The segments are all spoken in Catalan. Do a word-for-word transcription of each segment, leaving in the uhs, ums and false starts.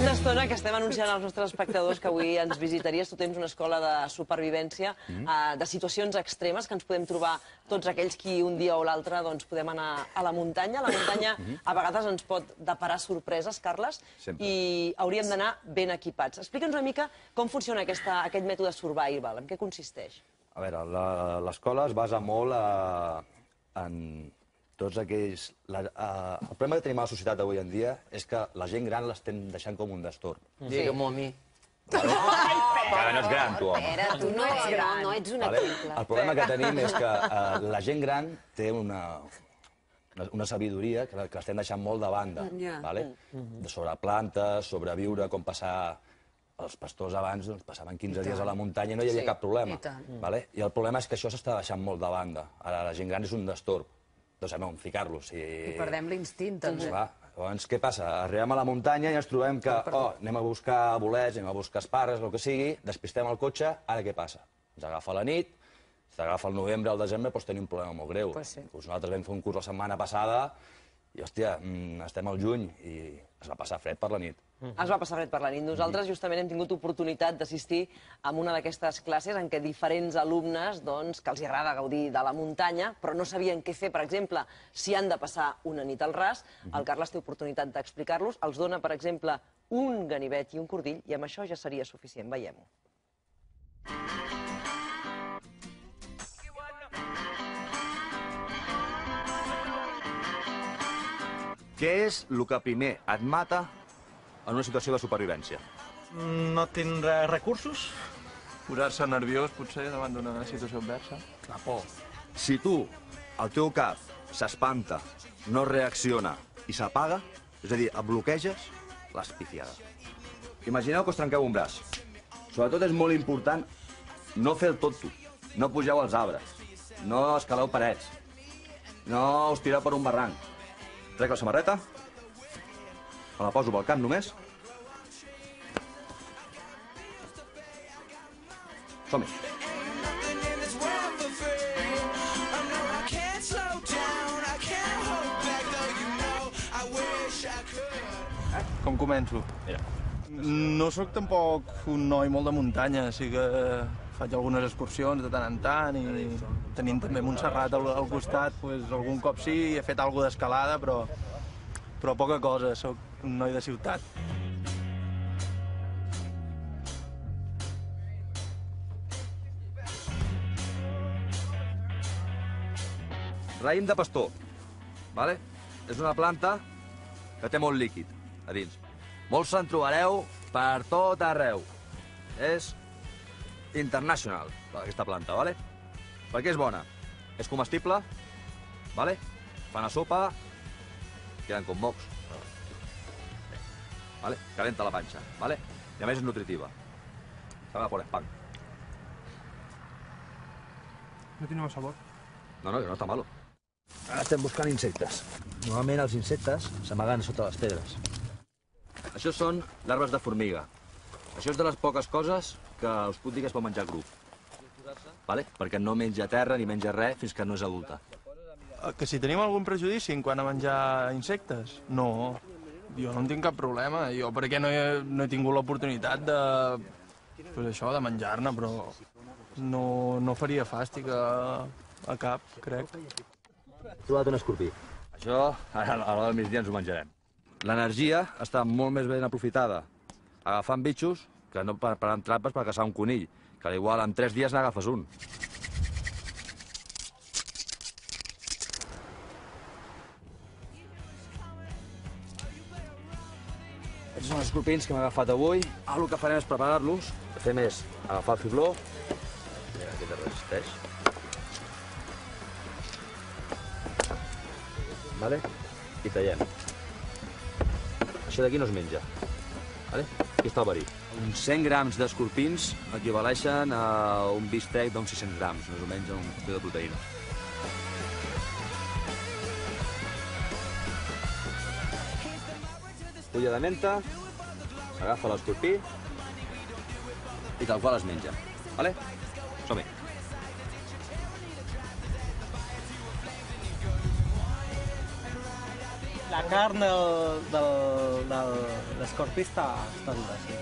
molta estona que estem anunciant als nostres espectadors que avui ens visitaries. Tu tens una escola de supervivència, de situacions extremes que ens podem trobar tots aquells qui un dia o l'altre podem anar a la muntanya. La muntanya a vegades ens pot deparar sorpreses, Carles, i hauríem d'anar ben equipats. Explica'ns una mica com funciona aquest mètode survival, en què consisteix? A veure, l'escola es basa molt en tots aquells... El problema que tenim a la societat d'avui en dia és que la gent gran l'estem deixant com un destorb. Digue-m'ho a mi. Encara no ets gran, tu, home. Espera, tu no ets gran, no ets un exemple. El problema que tenim és que la gent gran té una... una sabidoria que l'estem deixant molt de banda, sobre plantes, sobre viure, com passar... Els pastors abans passaven quinze dies a la muntanya i no hi havia cap problema. I el problema és que això s'està deixant molt de banda. Ara la gent gran és un destorb. Doncs no, ficar-los. I perdem l'instint, també. Llavors, què passa? Arribem a la muntanya i ens trobem que, oh, anem a buscar bolets, anem a buscar esparres, el que sigui, despistem el cotxe, ara què passa? Ens agafa la nit, si t'agafa el novembre o el desembre, doncs tenim un problema molt greu. Nosaltres vam fer un curs la setmana passada i, hòstia, estem al juny i es va passar fred per la nit. Es va passar fred per la nit. Nosaltres justament hem tingut oportunitat d'assistir a una d'aquestes classes en què diferents alumnes, doncs, que els agrada gaudir de la muntanya, però no sabien què fer, per exemple, si han de passar una nit al ras. El Carles té oportunitat d'explicar-los. Els dona, per exemple, un ganivet i un cordill, i amb això ja seria suficient. Veiem-ho. Què és el que primer et mata en una situació de supervivència? No tindrà recursos. Posar-se nerviós, potser, davant d'una situació adversa. La por. Si tu, el teu cap, s'espanta, no reacciona i s'apaga, és a dir, et bloqueges, l'has pifiada. Imagineu que us trenqueu un braç. Sobretot és molt important no fer el tonto, no pugeu als arbres, no escaleu parets, no us tireu per un barranc. Trec la samarreta, me la poso pel cap només. Som-hi. Com començo? Mira. No sóc tampoc un noi molt de muntanya, sí que faig algunes excursions de tant en tant i tenim també Montserrat al, al costat, pues, algun cop sí, he fet alguna d'escalada, però, però poca cosa, sóc un noi de ciutat. Raïm de pastor, vale? És una planta que té molt líquid a dins. Molts se'n trobareu per tot arreu. És international, aquesta planta, vale? Per què és bona? És comestible, vale? Fan a sopa, queden com mocs. Vale? Calenta la panxa, vale? I a més és nutritiva. Sabe por spam. No tiene mal sabor. No, no, que no està malo. Ara estem buscant insectes. Normalment els insectes s'amaguen sota les pedres. Això són larves de formiga. Això és de les poques coses que us puc dir que es pot menjar cru. Vale? Perquè no menja terra ni menja res fins que no és adulta. Que si tenim algun prejudici en quant a menjar insectes? No, jo no en tinc cap problema. Jo perquè no he, no he tingut l'oportunitat de, pues això, de menjar-ne, però no, no faria fàstic a, a cap, crec. He trobat un escorpí. Això, ara a l'hora del migdia ens ho menjarem. L'energia està molt més ben aprofitada agafant bitxos que no per, per trampes per caçar un conill, que igual en tres dies n'agafes un. Aquests són els escorpins que m'he agafat avui. El que farem és preparar-los. El que fem és agafar el fibló. Mira, aquest es resisteix. Vale? I tallem. Això d'aquí no es menja. Vale? Aquí està el verí. Uns cent grams d'escorpins equivaleixen a un bistec d'uns sis-cents grams, més o menys un quilo de proteïna. Fulla de menta, s'agafa l'escorpí i tal qual es menja. Vale? Som-hi. La carn de l'escorpí està dura, sí.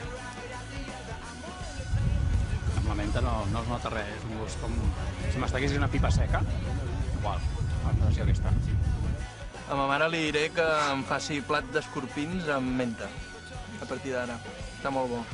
Amb la menta no es nota res, és un gust com... Si m'estaquessis una pipa seca, igual, la sensació aquesta. A ma mare li diré que em faci plat d'escorpins amb menta, a partir d'ara. Està molt bo.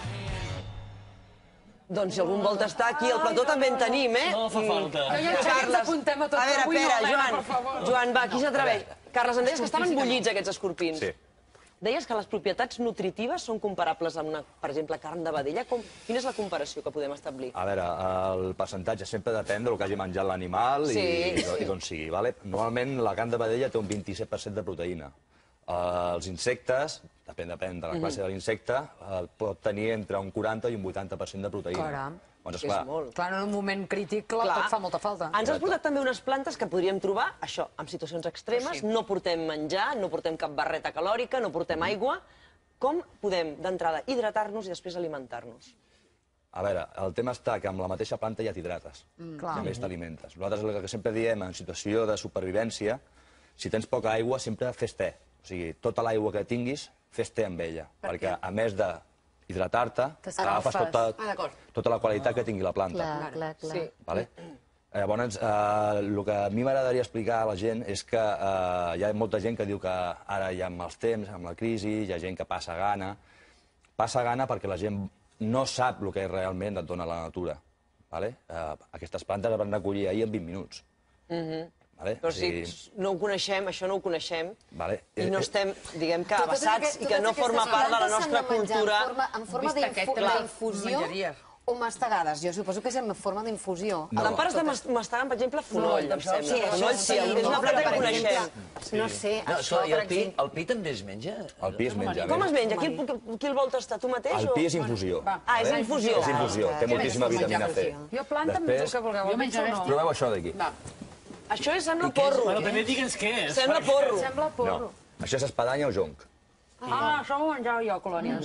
Doncs si algú vol tastar aquí, al plató també en tenim, eh? No fa falta. Jo i en Xavi ens apuntem a tot, A veure, però avui no, espera, Helena, Joan. per favor. Joan, va, qui s'atreveix? Carles, em deies que estaven bullits, aquests escorpins. Sí. Deies que les propietats nutritives són comparables amb una, per exemple, carn de vedella. Com, quina és la comparació que podem establir? A veure, el percentatge sempre depèn del que hagi menjat l'animal i, Sí. i d'on sigui. Vale? Normalment la carn de vedella té un vint-i-set per cent de proteïna. Uh, els insectes, depèn, depèn de la classe de l'insecte, uh, pot tenir entre un quaranta i un vuitanta per cent de proteïna. Caram. Doncs, És esclar, molt. Clar, en un moment crític clar, Clar. tot fa molta falta. Ens has portat també unes plantes que podríem trobar, això, en situacions extremes. No portem menjar, no portem cap barreta calòrica, no portem aigua. Com podem, d'entrada, hidratar-nos i després alimentar-nos? a veure, el tema està que amb la mateixa planta ja t'hidrates, Clar. i a més t'alimentes. Nosaltres el que sempre diem, en situació de supervivència, si tens poca aigua, sempre fes te. O sigui, tota l'aigua que tinguis, fes te amb ella. Perquè, a més de hidratar-te, agafes tota, tota la qualitat que tingui la planta. Clar, clar, clar. Sí. Vale? Llavors, eh, el que a mi m'agradaria explicar a la gent és que eh, hi ha molta gent que diu que ara hi ha mals temps, amb la crisi, hi ha gent que passa gana. Passa gana perquè la gent no sap el que realment et dona la natura. Vale? Eh, aquestes plantes les van recollir ahir en vint minuts. Vale? Però O sigui, si no ho coneixem, això no ho coneixem, Vale. i no Eh, eh, estem, diguem que, Totes abassats aquestes- i que no totes forma aquestes part de la plantes nostra s'han de menjar cultura. En forma, en forma Vist aquest, d'infu- clar, d'infusió menjaries. o mastegades. Jo suposo que és en forma d'infusió. No. L'Empar està mas- mastegant, per exemple, fonoll, em sembla. Sí, això Fonoll, sí, sí, és no, una planta però, que per coneixem. exemple, No sé, No, això, escolta, i per el pi, exemple... el pi també es menja? El pi es menja. Com bé. es menja? Qui el, qui el vol tastar, tu mateix? El o- pi és infusió. Ah, és vale? infusió. És infusió, té moltíssima vitamina C. Jo planta em menjo el que vulgueu. Jo menjaré no. Proveu això d'aquí. Això és, sembla porro. Bueno, primer digue'ns què és. Sembla porro. Sembla porro. No, això és espadanya o jonc. Ah, això m'ho menjava jo, colònies.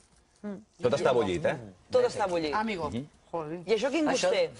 Tot està bullit, eh? Tot està bullit. Amigo. Joder. I això quin gust Això- té?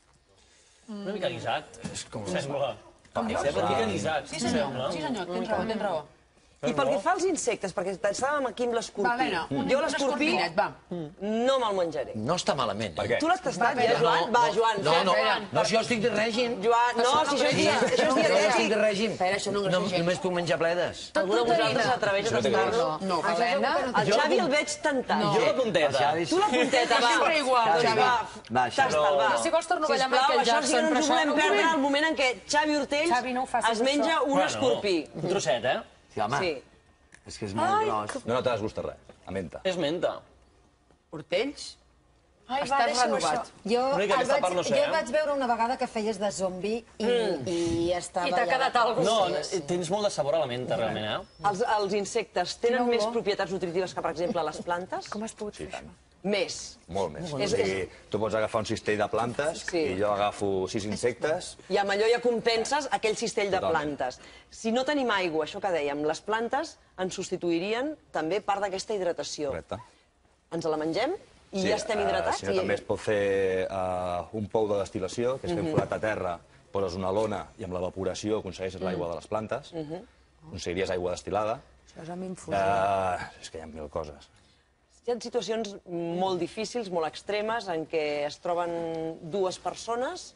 Una mica guisat. És com... Sembla. Com dius? Sembla una mica guisat. Sí, senyor. Sí, senyor, tens raó, tens raó. I pel que fa als insectes, perquè estàvem aquí amb Va, l'escorpí. Helena, un, Jo un l'escorpí escorpinet, va. no me'l menjaré. No està malament. Per què? Tu l'has tastat, Va, ja, no, Joan? Va, Joan, No, no, fem. no, si jo estic de règim. Joan, no, si això és, dia- això és Jo estic dietètic. de règim. Espera, això no No, engreixeix. només puc menjar pledes. Algú de vosaltres s'atreveix a Això no té tastar-lo? No, Helena. El Xavi el veig tentat. Jo la punteta. Tu la punteta, va. Sempre igual, Doncs Xavi. va, Va, això. tasta'l, va. Jo, si vols, torno a ballar Sisplau, Michael això sí que no Jackson, ens ho però volem això- perdre, el moment en què Xavi Hortells Xavi, no ho facis, es menja això. un escorpí. Un trosset, eh? Sí, home, Sí. és que és molt gros. No, no t'has gustat res, a menta. És menta. Hortells. Ai, Estàs deixa-ho renovat. això. Jo, Una mica el aquesta vaig, part no sé, jo eh? el vaig veure una vegada que feies de zombi i, i estava... I t'ha ja- quedat alguna No, cosa. tens molt de sabor a la menta, realment, eh? Els, els insectes tenen més propietats nutritives que, per exemple, les plantes? Com has pogut fer això? Més. Molt més. És- O sigui, tu pots agafar un cistell de plantes Sí. i jo agafo sis insectes. I amb allò ja compenses aquell cistell de Totalment. plantes. Si no tenim aigua, això que dèiem, les plantes ens substituirien també part d'aquesta hidratació. Correcte. Ens la mengem i ja estem eh, hidratats? Si no, I- també es pot fer eh, un pou de destil·lació, que és fent forat a terra, poses una lona i amb l'evaporació aconsegueixes l'aigua de les plantes. Aconseguiries aigua destil·lada. Això és amb infusió. Eh, és que hi ha mil coses. Hi ha situacions molt difícils, molt extremes, en què es troben dues persones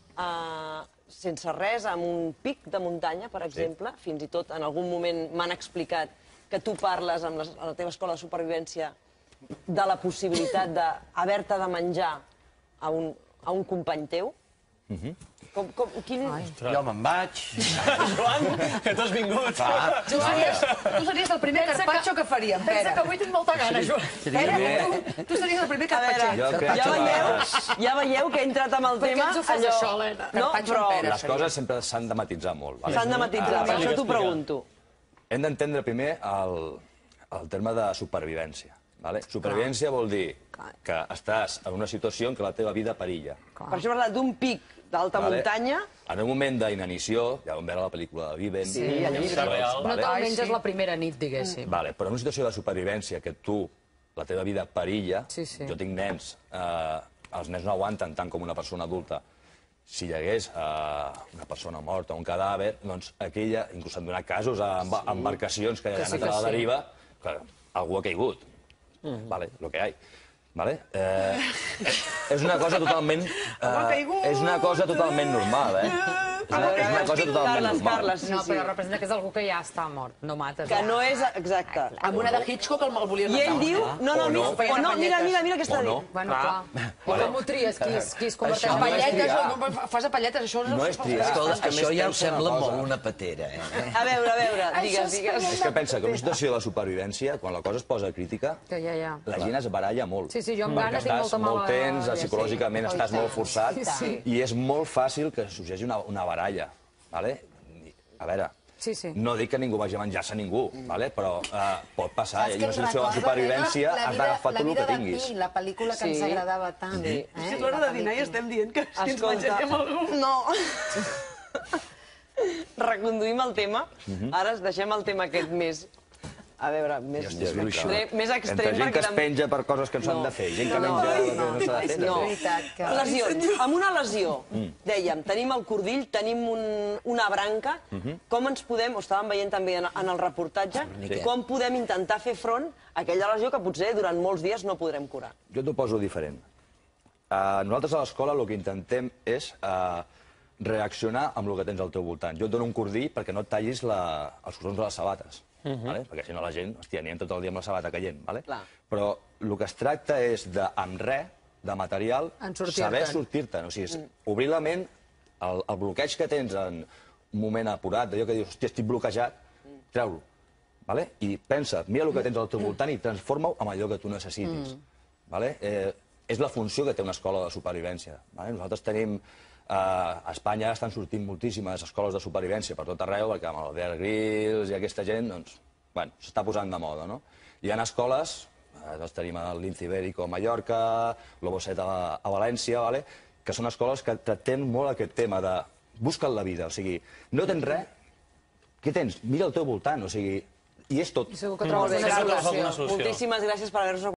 eh, sense res, amb un pic de muntanya, per exemple. Fins i tot en algun moment m'han explicat que tu parles amb les, a la teva escola de supervivència de la possibilitat d'haver-te de menjar a un, a un company teu. Com, com, quin... Jo me'n vaig. Joan, que tu has vingut. Tu series, tu series el primer carpaccio que faríem, Pensa Pere. que avui tinc molta gana, Joan. Pere, tu, tu series el primer A veure, carpaccio. Jo crec ja que veieu, les- ja veieu que he entrat amb el Per què tema... ens ho fas, això, Helena? No, Carpaccio però amb pera. Les coses sempre s'han de matitzar molt. Vale? s'han de matitzar, Ah, per vale. això t'ho pregunto. Hem d'entendre primer el, el terme de supervivència. Vale? Supervivència vol dir que estàs en una situació en què la teva vida perilla. Per això he parlat d'un pic d'alta Vale? muntanya. En un moment d'inanició, ja vam veure la pel·lícula de Viven. Sí, el llibre. real. No Vale? te'l menges la primera nit, diguéssim. Vale, però en una situació de supervivència que tu, la teva vida perilla, Sí, sí. jo tinc nens, eh, els nens no aguanten tant com una persona adulta, si hi hagués uh, una persona morta, un cadàver, doncs aquí ja, inclús s'han donat casos a sí. embarcacions que, que han anat a la deriva, que algú ha caigut. Mm. Vale, lo que hay. Vale? Eh, és una cosa totalment... Eh, és una cosa totalment normal, eh? És una, és una cosa totalment Carles, normal. Carles, sí, No, sí. però representa que és algú que ja està mort, no mates. Que no és... Exacte. Amb una de Hitchcock el volia I ell diu... No, no, mira, o no, mira, mira, mira què està dient. Bueno, clar. I com ho tries? Qui es, qui es converteix A en palletes, fas a palletes, això No és triar, Escolta, és que això això ja ja em em sembla sembla molt molt una patera, eh? A veure, a veure, digues, digues. És que pensa que en una situació de supervivència, quan la cosa es posa crítica, Que ja, ja. la gent es baralla molt. Sí, sí, jo amb Perquè gana tinc estàs molta mala... molt tens, ja, sí. psicològicament estàs molt forçat, Sí. i és molt fàcil que sorgeixi una, una baralla. Vale? A veure, Sí, sí. no dic que ningú vagi a menjar-se ningú, vale? Però eh, pot passar, Saps i què en una em situació de recorda? supervivència La has vida- d'agafar tot el que La vida tinguis. de Pi, la pel·lícula que ens Sí. agradava tant. Sí. Eh? És l'hora de dinar i estem dient que si ens menjarem algú. No. Reconduïm el tema. Ara deixem el tema aquest més... A veure, més, Hòstia, és gruixut. extrem, més extrem. Entre gent que es perquè penja per coses que no s'han No. de fer, gent que No, menja no, el que no s'ha de fer. No. també. veritat que- Lesions. Amb una lesió, dèiem, tenim el cordill, tenim un, una branca, com ens podem, ho estàvem veient també en, en el reportatge, com podem intentar fer front a aquella lesió que potser durant molts dies no podrem curar? Jo t'ho poso diferent. Uh, nosaltres a l'escola el que intentem és uh, reaccionar amb el que tens al teu voltant. Jo et dono un cordill perquè no et tallis la, els cordons de les sabates. Uh -huh. Vale? Perquè si no la gent, hòstia, anirem tot el dia amb la sabata caient. Vale? Clar. Però el que es tracta és de, amb res, de material, En sortir-te'n. saber sortir-te'n. O sigui, és obrir la ment, el, el bloqueig que tens en un moment apurat, d'allò que dius, hòstia, estic bloquejat, treu-lo. Vale? I pensa, mira el que tens al teu voltant i transforma-ho en allò que tu necessitis. Vale? Eh, és la funció que té una escola de supervivència. Vale? Nosaltres tenim... Uh, a Espanya estan sortint moltíssimes escoles de supervivència per tot arreu, perquè amb el Bear Grylls i aquesta gent, doncs, bueno, s'està posant de moda, no? Hi ha escoles, eh, doncs tenim el Lince Ibérico a Mallorca, l'Oboset a, a València, vale? Que són escoles que tracten molt aquest tema de busca't la vida, o sigui, no tens res, què tens? Mira al teu voltant, o sigui, i és tot. I segur que trobes Molt bé, una Carles, solució. moltíssimes gràcies per haver-nos